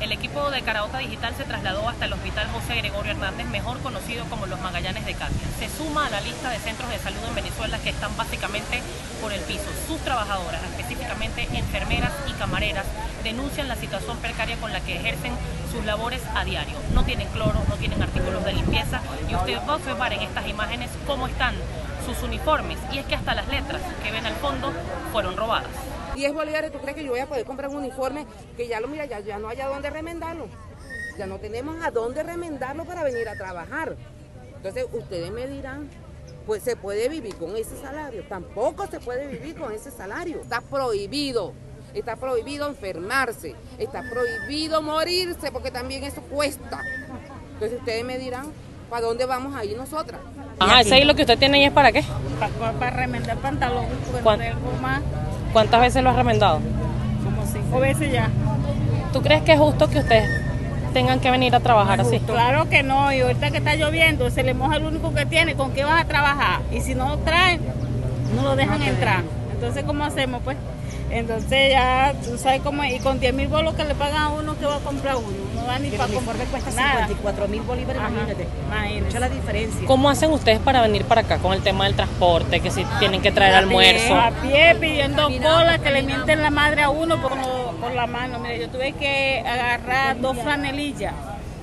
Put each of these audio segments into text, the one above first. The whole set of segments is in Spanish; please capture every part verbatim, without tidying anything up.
El equipo de Caraota Digital se trasladó hasta el Hospital José Gregorio Hernández, mejor conocido como Los Magallanes de Katia. Se suma a la lista de centros de salud en Venezuela que están básicamente por el piso. Sus trabajadoras, específicamente enfermeras y camareras, denuncian la situación precaria con la que ejercen sus labores a diario. No tienen cloro, no tienen artículos de limpieza y usted va a observar en estas imágenes cómo están sus uniformes, y es que hasta las letras que ven al fondo fueron robadas. diez bolívares, ¿tú crees que yo voy a poder comprar un uniforme que ya lo mira, ya, ya no haya dónde remendarlo? Ya no tenemos a dónde remendarlo para venir a trabajar. Entonces ustedes me dirán, pues se puede vivir con ese salario. Tampoco se puede vivir con ese salario. Está prohibido, está prohibido enfermarse, está prohibido morirse, porque también eso cuesta. Entonces ustedes me dirán, ¿para dónde vamos a ir nosotras? Ajá, ese hilo que usted tiene ahí es para qué? Para, para remendar pantalón, más. ¿Cuántas veces lo has remendado? Como cinco veces ya. ¿Tú crees que es justo que ustedes tengan que venir a trabajar así? Claro que no, y ahorita que está lloviendo, se le moja el único que tiene, ¿con qué vas a trabajar? Y si no traen, no lo dejan entrar. Entonces, ¿cómo hacemos, pues? Entonces ya, tú sabes cómo es, y con diez mil bolos que le pagan a uno, ¿qué va a comprar uno? No da ni para comprar. El uniforme cuesta nada. cincuenta y cuatro mil bolívares, imagínate. Escucha la diferencia. ¿Cómo hacen ustedes para venir para acá con el tema del transporte, que si tienen que traer almuerzo? A pie, pidiendo cola, que le mienten la madre a uno por, por la mano. Mire, yo tuve que agarrar dos franelillas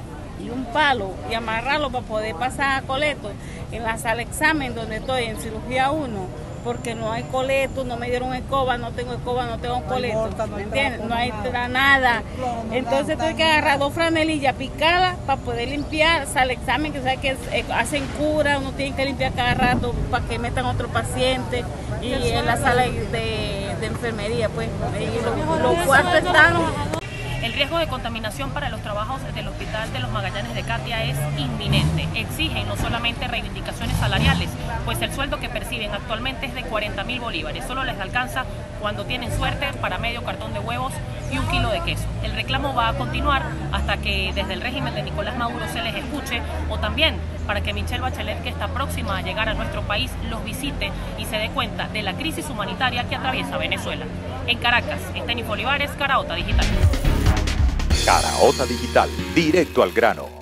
y un palo y amarrarlo para poder pasar a coleto en la sala de examen donde estoy, en cirugía uno, porque no hay coleto, no me dieron escoba, no tengo escoba, no tengo coleto, ¿me entiendes? No hay nada. Entonces tuve que agarrar dos franelillas picadas para poder limpiar sala de examen, que sabes que hacen cura, uno tiene que limpiar cada rato para que metan otro paciente, y en la sala de, de enfermería, pues, y los, los cuartos están. El riesgo de contaminación para los trabajos del Hospital de los Magallanes de Katia es inminente. Exigen no solamente reivindicaciones salariales, pues el sueldo que perciben actualmente es de cuarenta mil bolívares. Solo les alcanza cuando tienen suerte para medio cartón de huevos y un kilo de queso. El reclamo va a continuar hasta que desde el régimen de Nicolás Maduro se les escuche, o también para que Michelle Bachelet, que está próxima a llegar a nuestro país, los visite y se dé cuenta de la crisis humanitaria que atraviesa Venezuela. En Caracas, Esteni Olivares, Caraota Digital. Caraota Digital, directo al grano.